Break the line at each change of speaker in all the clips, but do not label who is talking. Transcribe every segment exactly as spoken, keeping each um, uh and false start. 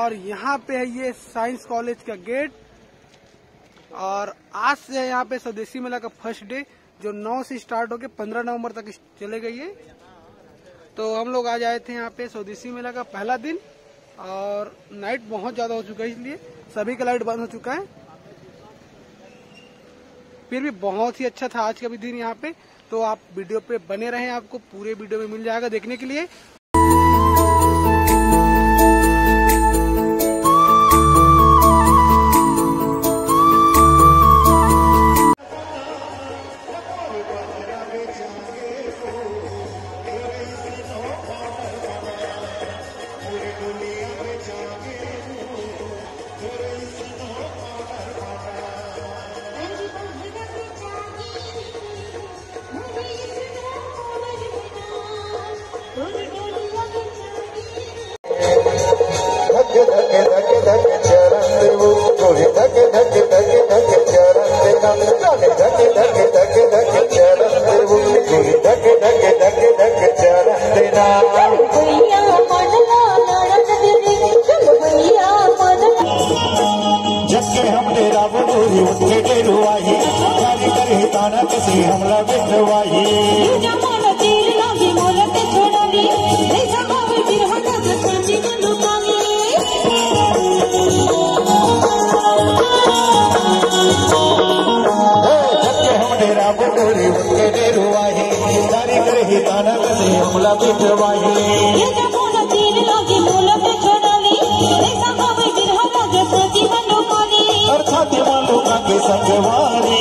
और यहाँ पे है ये साइंस कॉलेज का गेट। और आज से है यहाँ पे स्वदेशी मेला का फर्स्ट डे, जो नौ से स्टार्ट होके पंद्रह नवंबर तक चले गई है। तो हम लोग आज आए थे यहाँ पे स्वदेशी मेला का पहला दिन, और नाइट बहुत ज्यादा हो चुका है, इसलिए सभी का लाइट बंद हो चुका है। फिर भी बहुत ही अच्छा था आज का भी दिन यहाँ पे। तो आप वीडियो पे बने रहें, आपको पूरे वीडियो में मिल जाएगा देखने के लिए।
हमला बिटवाई हमला बिटवाई और छाती वालों का के संगवारी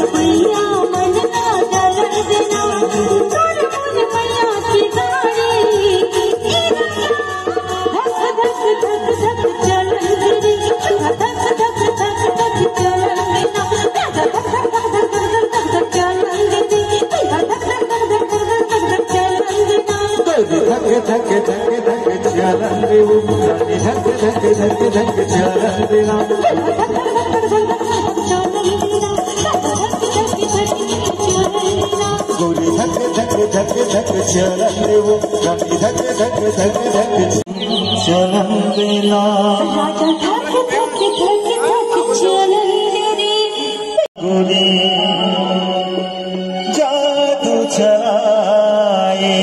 धक धक धक धक चलन रे वो धक धक धक धक चलन रे ना गोरी धक धक धक धक चलन रे वो धक धक धक धक धक चलन रे ना गोरी जादू चलाए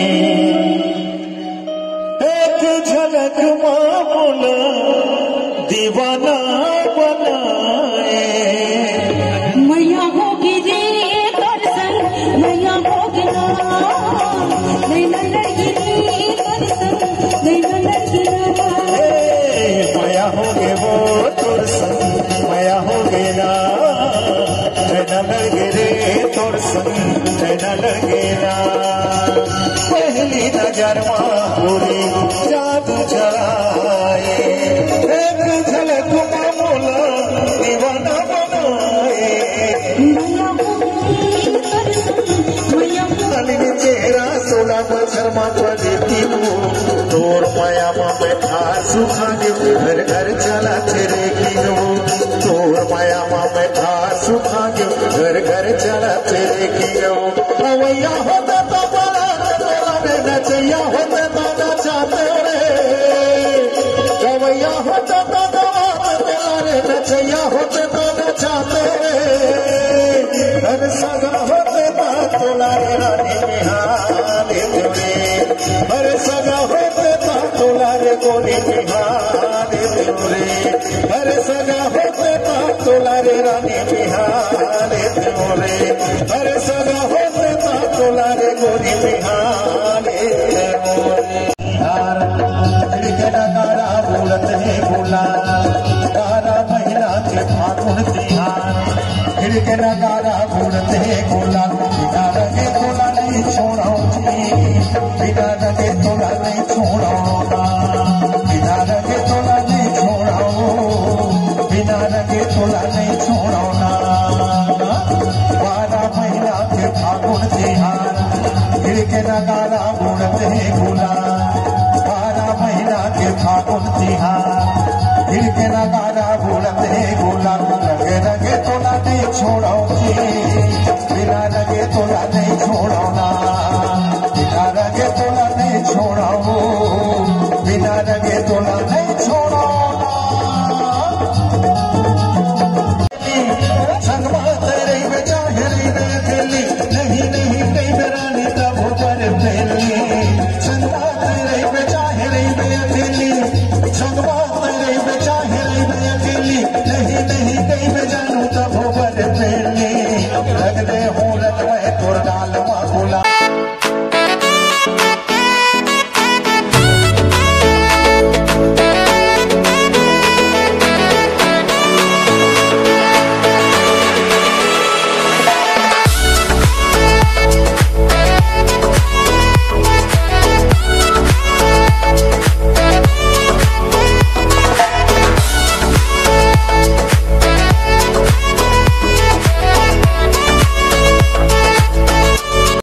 झलक मामूल दीवाना बनाए
मैया होगी रे दर्शन मैया होगी ना नहीं लगी रे दर्शन नहीं लगी ना
मैया होगे वो दर्शन मैया होगे ना न लगे रे दर्शन न लगे ना पहली नजर पूरी जादू चलाए एक झलक मामूला दीवाना बनाए चेहरा सोला शर्मा देती हूँ तोर माया में बैठा सुखा घर घर चला तेरे कीनो तोर माया में बैठा सुखा घर घर चला तेरे कीनो भैया होता तो बड़ा नचैया होते तो नचाते रे गवैया होते तो गवाते नचैया होते तो नचाते रे हर सगा होते तो तोलारे रानी बिहारे जोड़े हर सगा होते तो तोलारे गोली बिहारे जोड़े हर सगा होते तो तोलारे रानी बिहारे जोड़े हर सगा होते तो तोलारे गोली बिहारे कारा बोलत है बोला कारा महीना के फागुन तिहार खिड़के नगारा बोलत है बोला बिना रंगे तोला नहीं छोड़ो बिना रंगे तोला नहीं छोड़ो बिना रंगे तोला नहीं छोड़ो बिना रंगे तोला नहीं छोड़ो ना बारह महीना के फागुन तिहार खिड़के नगारा बोलत है बोला फागुन तिहार खिड़के नगारा बोलत है बोला रंगे रंगे तोला नहीं छोड़ो